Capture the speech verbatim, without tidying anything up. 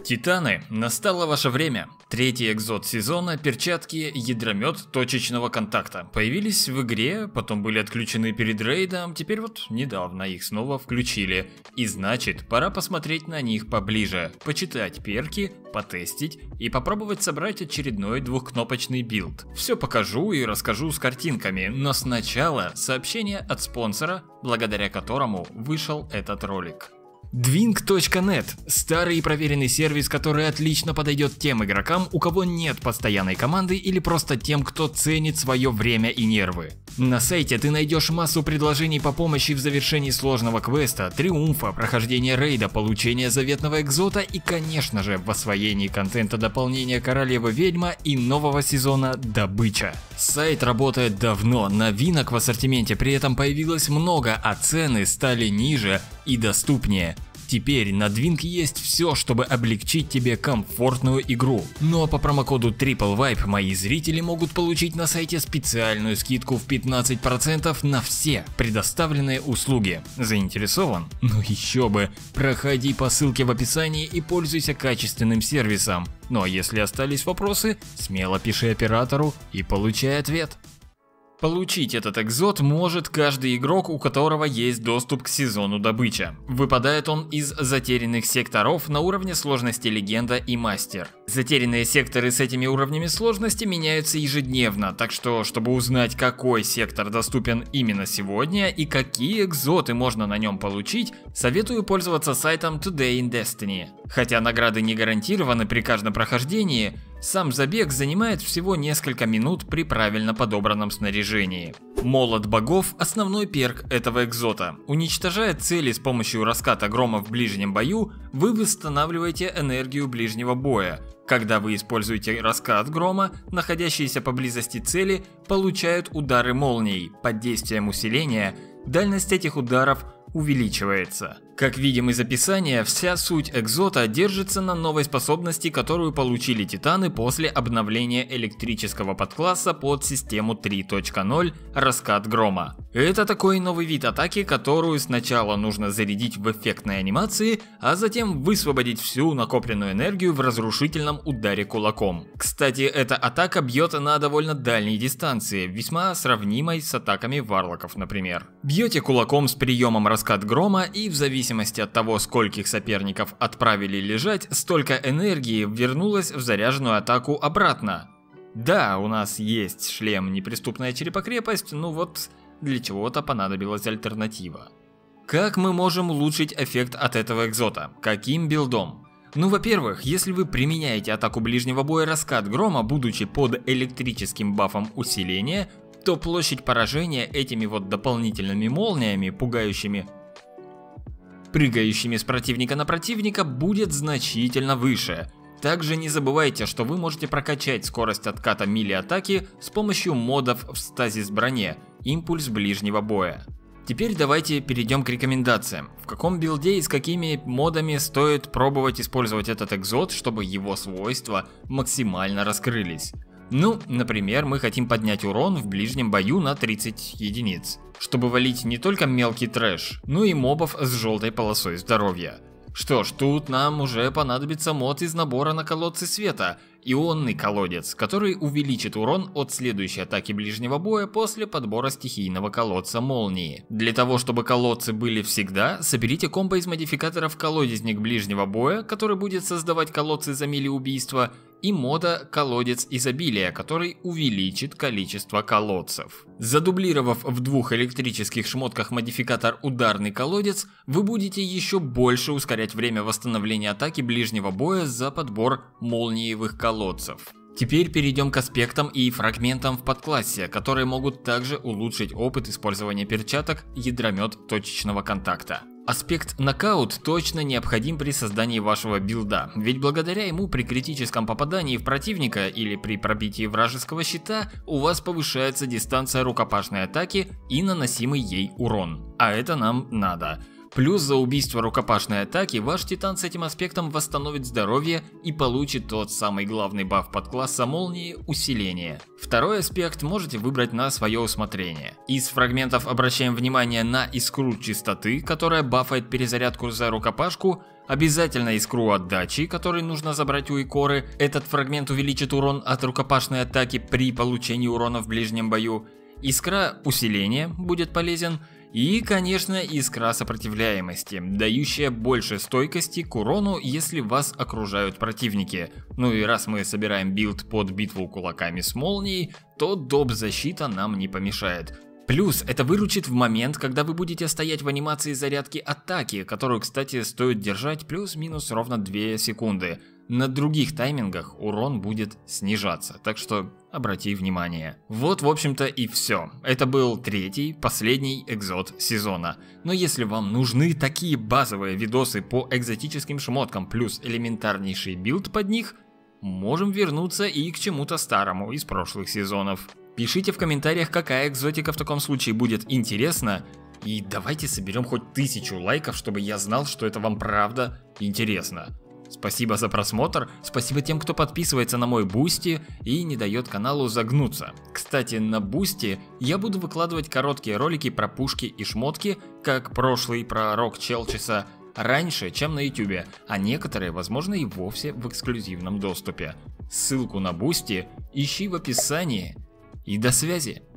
Титаны, настало ваше время. Третий экзот сезона, перчатки ядромет точечного контакта. Появились в игре, потом были отключены перед рейдом, теперь вот недавно их снова включили. И значит, пора посмотреть на них поближе, почитать перки, потестить и попробовать собрать очередной двухкнопочный билд. Все покажу и расскажу с картинками, но сначала сообщение от спонсора, благодаря которому вышел этот ролик. Двинг точка нет – старый и проверенный сервис, который отлично подойдет тем игрокам, у кого нет постоянной команды или просто тем, кто ценит свое время и нервы. На сайте ты найдешь массу предложений по помощи в завершении сложного квеста, триумфа, прохождения рейда, получения заветного экзота и, конечно же, в освоении контента дополнения Королевы Ведьма и нового сезона Добыча. Сайт работает давно, новинок в ассортименте при этом появилось много, а цены стали ниже и доступнее. Теперь на Двинг есть все, чтобы облегчить тебе комфортную игру. Ну а по промокоду TripleVibe мои зрители могут получить на сайте специальную скидку в пятнадцать процентов на все предоставленные услуги. Заинтересован? Ну еще бы! Проходи по ссылке в описании и пользуйся качественным сервисом. Ну а если остались вопросы, смело пиши оператору и получай ответ. Получить этот экзот может каждый игрок, у которого есть доступ к сезону Добыча. Выпадает он из затерянных секторов на уровне сложности Легенда и Мастер. Затерянные секторы с этими уровнями сложности меняются ежедневно, так что, чтобы узнать, какой сектор доступен именно сегодня и какие экзоты можно на нем получить, советую пользоваться сайтом Today in Destiny. Хотя награды не гарантированы при каждом прохождении, сам забег занимает всего несколько минут при правильно подобранном снаряжении. Молот богов – основной перк этого экзота. Уничтожая цели с помощью раската грома в ближнем бою, вы восстанавливаете энергию ближнего боя. Когда вы используете раскат грома, находящиеся поблизости цели получают удары молний. Под действием усиления дальность этих ударов увеличивается. Как видим из описания, вся суть экзота держится на новой способности, которую получили титаны после обновления электрического подкласса под систему три точка ноль «Раскат грома». Это такой новый вид атаки, которую сначала нужно зарядить в эффектной анимации, а затем высвободить всю накопленную энергию в разрушительном ударе кулаком. Кстати, эта атака бьет на довольно дальней дистанции, весьма сравнимой с атаками варлоков, например. Бьете кулаком с приемом раскат грома, и в зависимости В зависимости от того, скольких соперников отправили лежать, столько энергии вернулось в заряженную атаку обратно. Да, у нас есть шлем неприступная черепокрепость, ну вот для чего-то понадобилась альтернатива. Как мы можем улучшить эффект от этого экзота? Каким билдом? Ну, во-первых, если вы применяете атаку ближнего боя раскат грома, будучи под электрическим бафом усиления, то площадь поражения этими вот дополнительными молниями, пугающими прыгающими с противника на противника, будет значительно выше. Также не забывайте, что вы можете прокачать скорость отката мили-атаки с помощью модов в стазис броне, импульс ближнего боя. Теперь давайте перейдем к рекомендациям. В каком билде и с какими модами стоит пробовать использовать этот экзот, чтобы его свойства максимально раскрылись. Ну, например, мы хотим поднять урон в ближнем бою на тридцать единиц, чтобы валить не только мелкий трэш, но и мобов с желтой полосой здоровья. Что ж, тут нам уже понадобится мод из набора на колодцы света, ионный колодец, который увеличит урон от следующей атаки ближнего боя после подбора стихийного колодца молнии. Для того, чтобы колодцы были всегда, соберите комбо из модификаторов колодезник ближнего боя, который будет создавать колодцы за мили убийства, и мода колодец изобилия, который увеличит количество колодцев. Задублировав в двух электрических шмотках модификатор ударный колодец, вы будете еще больше ускорять время восстановления атаки ближнего боя за подбор молниевых колодцев. Теперь перейдем к аспектам и фрагментам в подклассе, которые могут также улучшить опыт использования перчаток ядромет точечного контакта. Аспект нокаут точно необходим при создании вашего билда, ведь благодаря ему при критическом попадании в противника или при пробитии вражеского щита у вас повышается дистанция рукопашной атаки и наносимый ей урон. А это нам надо. Плюс за убийство рукопашной атаки ваш титан с этим аспектом восстановит здоровье и получит тот самый главный баф подкласса молнии – усиление. Второй аспект можете выбрать на свое усмотрение. Из фрагментов обращаем внимание на искру чистоты, которая бафает перезарядку за рукопашку. Обязательно искру отдачи, который нужно забрать у Икоры. Этот фрагмент увеличит урон от рукопашной атаки при получении урона в ближнем бою. Искра усиления будет полезен. И, конечно, искра сопротивляемости, дающая больше стойкости к урону, если вас окружают противники. Ну и раз мы собираем билд под битву кулаками с молнией, то доп. Защита нам не помешает. Плюс это выручит в момент, когда вы будете стоять в анимации зарядки атаки, которую, кстати, стоит держать плюс-минус ровно две секунды. На других таймингах урон будет снижаться, так что обрати внимание. Вот, в общем-то, и все. Это был третий, последний экзот сезона. Но если вам нужны такие базовые видосы по экзотическим шмоткам плюс элементарнейший билд под них, можем вернуться и к чему-то старому из прошлых сезонов. Пишите в комментариях, какая экзотика в таком случае будет интересна. И давайте соберем хоть тысячу лайков, чтобы я знал, что это вам правда интересно. Спасибо за просмотр, спасибо тем, кто подписывается на мой Бусти и не дает каналу загнуться. Кстати, на Бусти я буду выкладывать короткие ролики про пушки и шмотки, как прошлый про Рок Челчеса, раньше, чем на ютубе, а некоторые, возможно, и вовсе в эксклюзивном доступе. Ссылку на Бусти ищи в описании. И до связи!